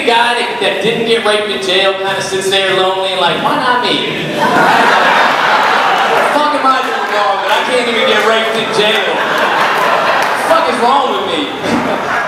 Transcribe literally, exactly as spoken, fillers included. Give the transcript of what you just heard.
the guy that, that didn't get raped in jail kind of sits there lonely and like, why not me? What the fuck am I doing wrong that I can't even get raped in jail? What the fuck is wrong with me?